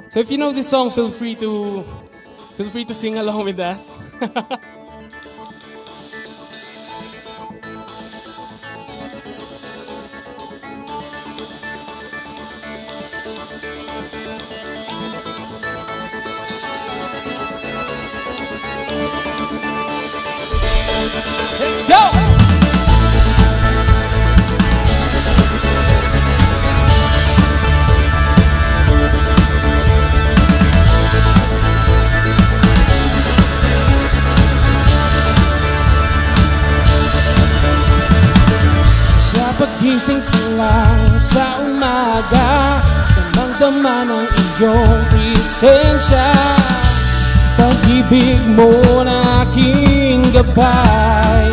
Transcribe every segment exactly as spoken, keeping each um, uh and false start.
So if you know this song, feel free to feel free to sing along with us. Let's go! Pagising pa lang sa umaga, damang-dama ng iyong presensya. Pag-ibig mo na aking gabay.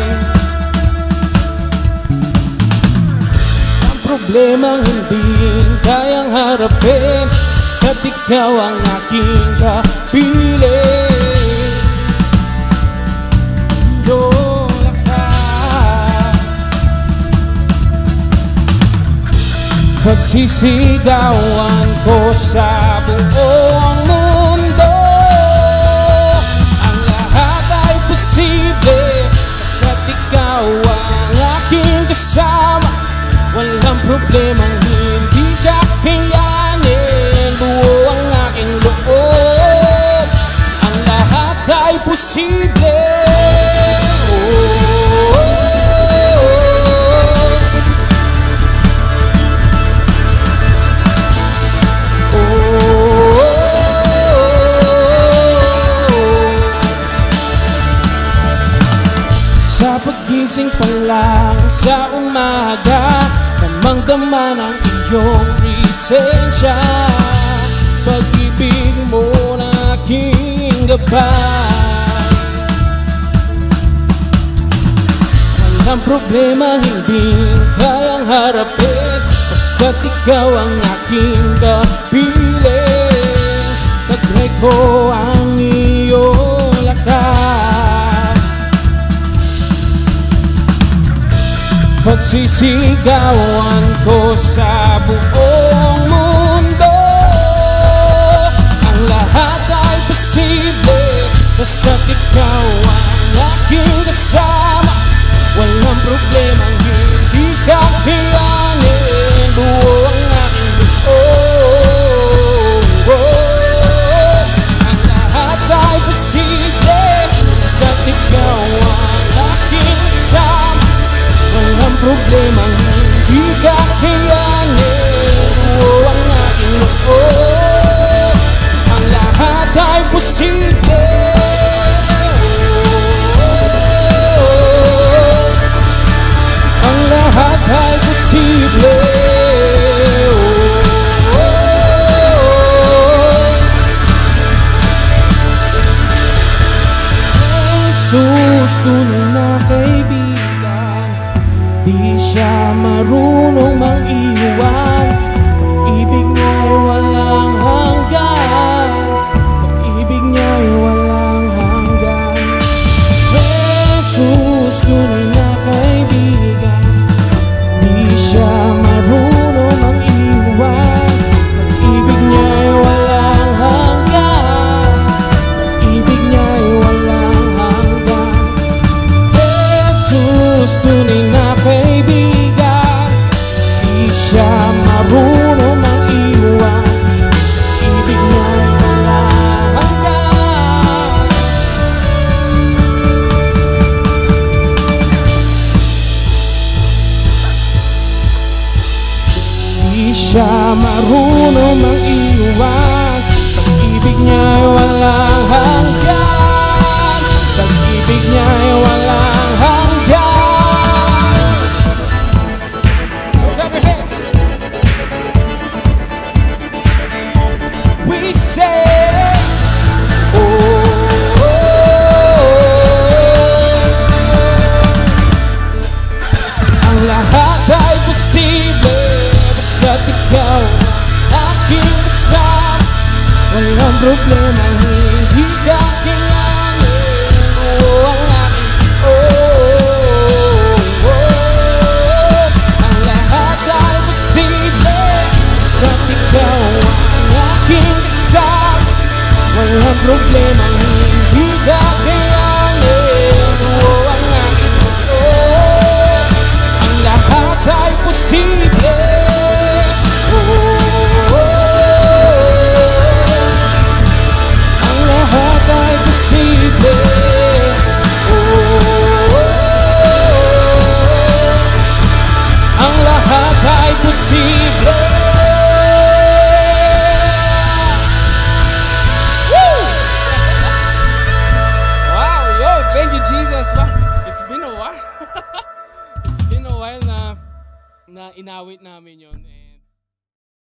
Ang problemang hindi kayang harapin, basta't ikaw ang aking kapiling. Pagsisigawan ko sa buong mundo, ang lahat ay posible, basta't ikaw ang aking kasama. Walang problemang hindi kakayanin, buo ang aking loob, ang lahat ay posible. Sa pagising pa lang sa umaga, damang-dama ng iyong presensya. Pag-ibig mo na aking gabay. Walang problema, hindi kayang harapin, basta't ikaw ang aking kapiling. Taglay ko ang iyong lakas, pagsisigawan ko sa buong mundo, ang lahat ay posible, basta't ikaw ang aking kasama. Walang problemang hindi kakayanin, buo ang aking loob, ang lahat ay posible, basta't ikaw ang aking kasama. Walang problemang hindi kakayanin, buo ang aking loob, ang lahat ay posible. Ang lahat ay posible. Jesus, tunay na kaibigan, di siya marunong mag-iwan. Pag-ibig niya'y walang hanggan, pag-ibig niya'y walang hanggan. Jesus, tunay na kaibigan, di siya marunong mag-iwan. Pag-ibig niya'y walang hanggan, pag-ibig niya'y walang hanggan. Jesus, tunay na kaibigan, di siya marunong mag-iwan. Ibig niya'y walang hanggan. Di siya marunong mag-iwan. Pag-ibig niya'y walang hanggan, pag-ibig niya'y walang hanggan. We say, oh, oh, oh. Ang lahat ay posible, basta't ikaw aking kasama. Walang problema, hindi kakayanin, buo ang aking oh, oh, oh. Ang lahat ay posible, basta't ikaw ang aking kasama. inawit namin yun. Eh,